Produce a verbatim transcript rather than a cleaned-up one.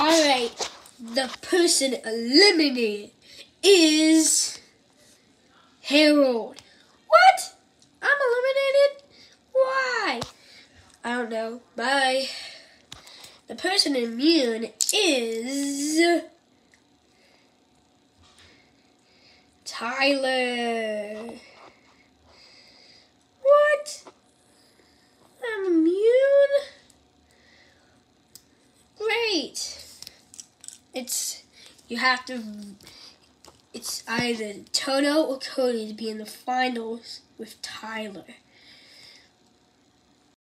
Alright, the person eliminated is Harold. What? I'm eliminated? Why? I don't know. Bye. The person immune is Tyler. What? I'm immune? Great. It's, you have to, it's either Toto or Cody to be in the finals with Tyler.